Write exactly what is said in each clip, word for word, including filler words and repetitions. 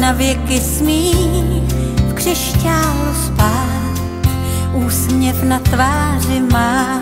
na věky smí v křišťálu spát, úsměv na tváři má.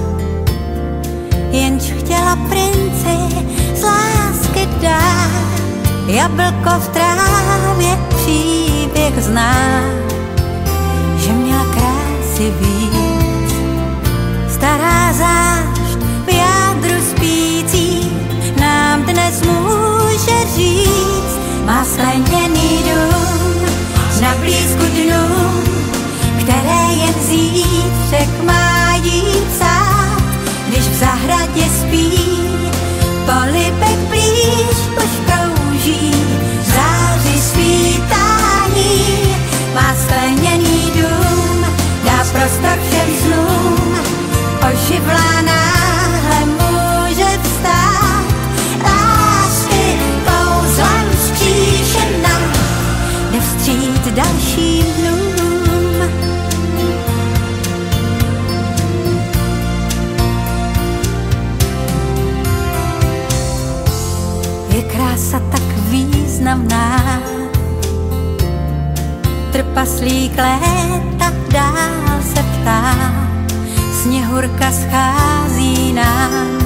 Jenž chtěla princi z lásky dát, jablko v trávě příběh zná, že měla krásy víc. Stará zášť v jádru spící nám dnes může říct, má skleněný dům na blízku dnů, které jen zítřek má jí psát. Když v zahradě spí, polibek blíž už krouží, září svítání. Má skleněný dům, dá prostor všem snům, oživlá náhle může vstát. Lásky kouzlem vzkříšena, jde vstříc dalším dnům. Je krása tak významná, trpaslík léta dál se ptá, sněhurka schází nám.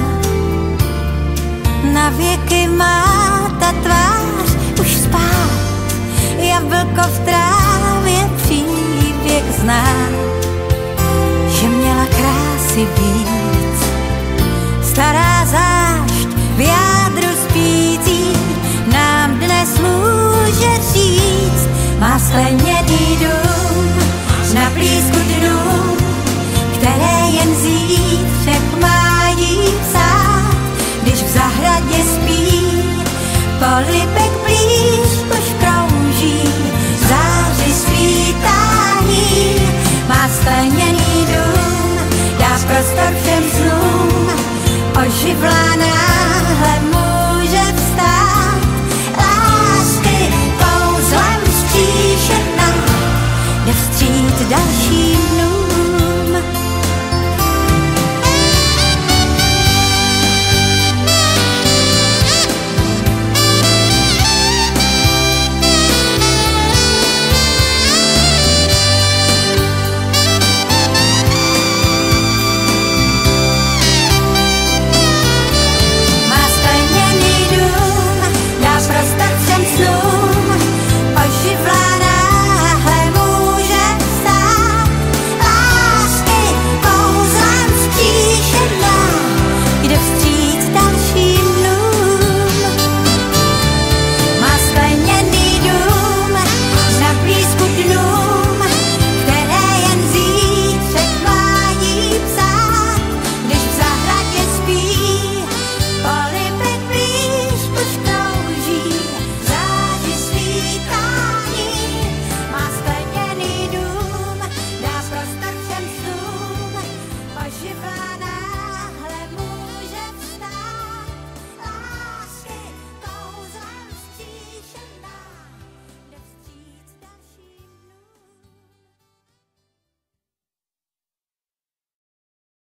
Na věky má ta tvář už spát, jablko v trávě příběh zná, že měla krásy víc. Stará zášť v jádru spící nám dnes může říct, má skleněný dům na blízku dnů, které jen zítřek má jí psát. Když v zahradě spí, polibek blíž už krouží, září svítání. Má skleněný dům, dá prostor všem snům, oživlá